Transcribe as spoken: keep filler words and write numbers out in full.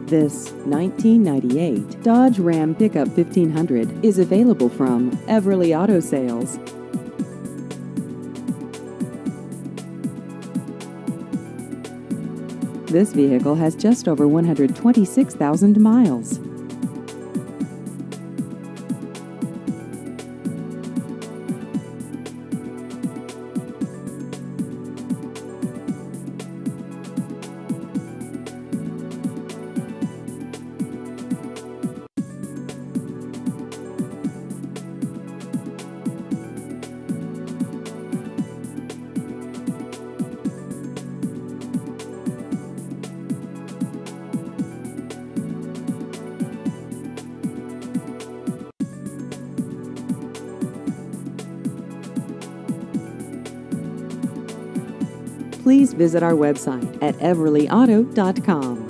This nineteen ninety-eight Dodge Ram Pickup fifteen hundred is available from Everly Auto Sales. This vehicle has just over one hundred twenty-six thousand miles. Please visit our website at everly auto dot com.